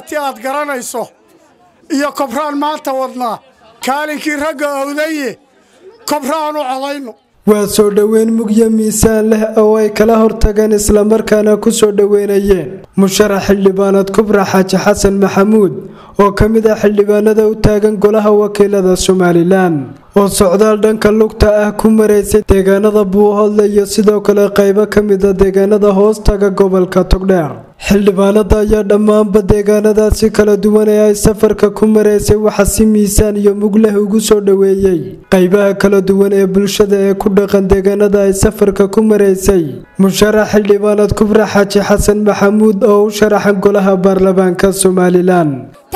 ti aad garanayso iyo kobraan maanta wadnaa kaalinkii ragga awdaye kobraan u codayno waa soo dhaweyn mugya miisaan leh oo ay kala hortageen isla markaana ku soo dhaweynayeen musharax xildhibaanad Kubra Xaaji Xasan Maxamuud oo kamid ah xildhibaanada u taagan golaha wakiilada Somaliland oo socdaal dhanka lugta ah ku mareysay deegaanada Buuhoodle iyo sidoo kale qaybo kamid ah deegaanada hoostaga gobolka Togdheer xildhibaanada ayaa dhammaanba deegaanadaasi kala duwan ee ay safarka ku mareysay waxa si miisaan iyo mug leh ugu soo dhaweeyay qaybaha kala duwan ee bulshada ee ku dhaqan deegaanada ay safarka ku mareysay musharax xildhibaanad Kubra Xaaji Xasan Maxamuud oo u sharaxan golaha baarlamaanka Somaliland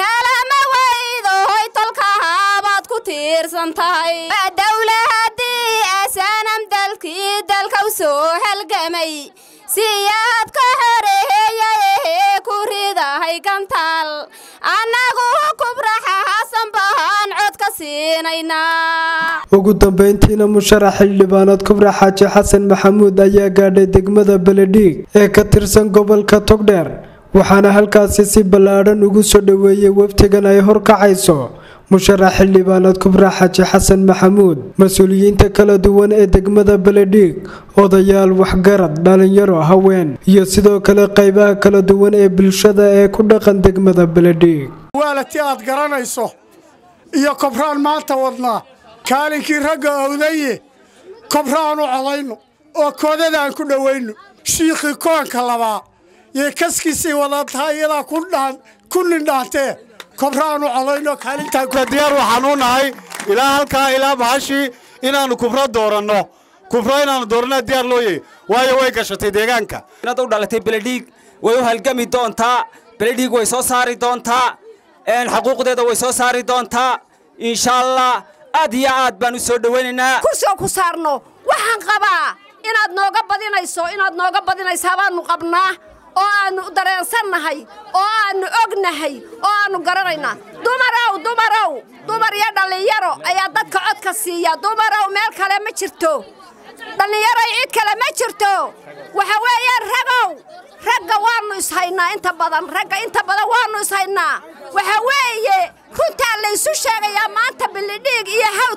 dawladii asanam dalka soo halgamay siyaad ka horeeyay ku ridahay gantaal anagu Kubra Xaasan baan cod ka siinayna ugu dambeyntiina musharax xildhibaanad Kubra Xaaji Xasan Maxamuud ayaa gaadhay degmada Bali-Dhiig ee ka tirsan gobolka Togdheer waxaana halkaasi si ballaaran ugu soo dhaweeyay waftigan ay horkacayso musharax xildhibaanad Kubra Xaaji Xasan Maxamuud mas'uuliyiinta kala duwan ee degmada Bali-Dhiig odayaal waxgarad dhalinyaro haween iyo sidoo kale qaybaha kala duwan ee bulshada ee ku dhaqan degmada Bali-Dhiig waalati aad garanayso iyo kobraan maanta wadnaa kaalinkii ragga awdaye kobraan u codayno oo koodadaan ku dhaweyno shiiqi koonka labaa ee kaskiisii wadataa iyada ku nindhaantee kobraan u codayno kaalinta ku diyaar waxaan u nahay ilaa halka ilaa bahashi inaanu kubra dooranno kubra inaanu doorna diyaar looyay waayo way gashatay deegaanka inaad u dhalatay Bali-Dhiig way u halgami doontaa Bali-Dhiig way soo saari doontaa xuquuqdeeda way soo saari doontaa insha Allah aad iyo aad baan u soo dhaweynaynaa ku saarno waxaan qabaa inaad nooga badinayso baanu qabnaa oo aanu dareensanahay oo aanu ognahay oo aanu garanaynaa dumar iyo dhalinyaro ayaa dadka codka siiya dumarow meel kale ma jirto dhalinyaro cid kale ma jirto waxa weeyaan ragga waanu ishaynaa inta badan waanu ishaynaa waxa weeye runta la isu sheegaya maanta Bali-Dhiig iyo hawd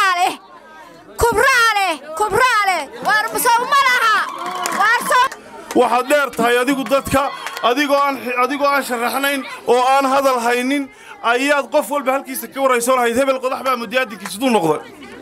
kubraale war Soomaaliha waxaad dheer tahay adigu dadka adigoo aan sharaxnayn oo aan hadal haynin ayaad qof walba halkiisa ka waraysonahay hebel qodax baa mudiyaadinkiisa duu noqday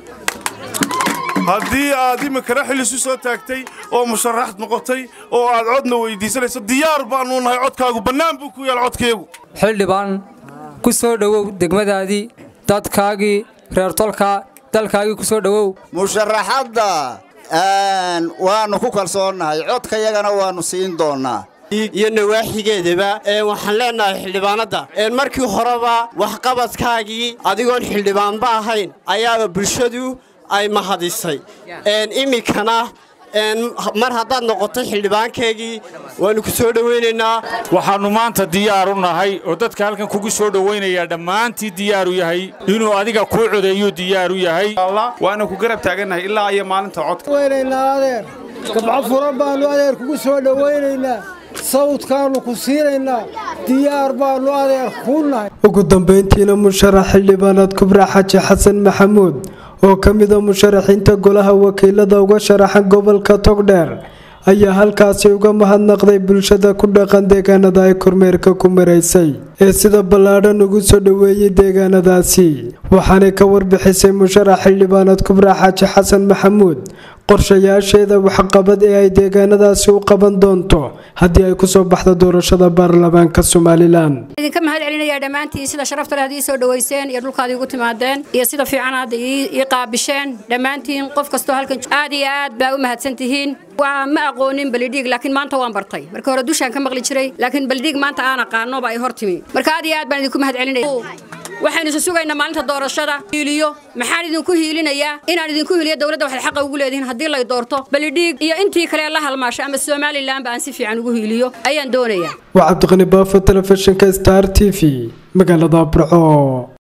haddii aad imikana xil isu soo taagtay oo musharax noqotay oo aad codna weydiisanayso diyaar baanu nahay codkaagu bannaan buu ku yaal codkeegu xildhibaan ku soo dhawow degmadaadii dadkaagii reer tolka dalkaagii ku soo dhawow musharaxadda waanu ku kalsoonahay codkayagana waanu siin doonaa iyo nawaaxigeedaba waxaan leenahay xildhibaanada markii horeba wax qabadkaagii adigoon xildhibaanba ahayn ayaa bulshadu ay mahadisay imikana mar haddaad noqotay xildhibaankeegii waanu ku soo dhaweynaynaa waxaanu maanta diyaar u nahay oo dadka halkan kugu soo dhaweynaya dhammaantii diyaar u yahay inuu adiga ku codeeyo diyaar u yahay waana ku garab taaganahay ilaa iyo maalinta codka weynaynaa adeer gabco furan baanu adeer kugu soo dhaweynaynaa sawdkaanu ku siinaynaa diyaar baanu adeer ku nahay ugu dambeyntiina musharax xildhibaanad Kubra Xaaji Xasan Maxamuud oo kamid ah musharaxiinta golaha wakiilada uga sharaxan gobolka Togdheer ayaa halkaasi uga mahadnaqday bulshada ku dhaqan deegaanada ay kormeerka ku mareysay ee sida ballaaran ugu soo dhaweeyay deegaanadaasi waxaana ka warbixisay musharax xildhibaanad Kubra Xaaji Xasan Maxamuud qorshayaasheeda waxqabad ee ay deegaanadaasi u qaban doonto haddii ay ku soo baxdo doorashada baarlamaanka Somaliland idinka mahad celinaya dhamaantii sida sharafta leh hadii soo dhaweyseen iyo dhulkaadii ugu timaadeen iyo sida fiican aad ii qaabisheen dhamaantiin qof kasto halkan aad iyo aad baa u mahadsantihiin waa ma aqoonin Bali-Dhiig laakiin maanta waan bartay marka hore dushaan ka maqli jiray laakiin Bali-Dhiig maanta aan aqaano baa ay hortimi marka aad iyo aad baan idinku mahad celinaya waxaan isu sugaynaa maalinta doorashada hiiliyo maxaan idinku hiilinayaa inaan idinku hiiliyo dawladda waxay xaq ugu leedahay hadii la doorto Bali-Dhiig iyo intii kale la halmaasho ama Somaliland baan si fiican ugu hiiliyo ayaan doonayaa waa Cabdiqani Baafo telefishinka Star TV magaalada Burco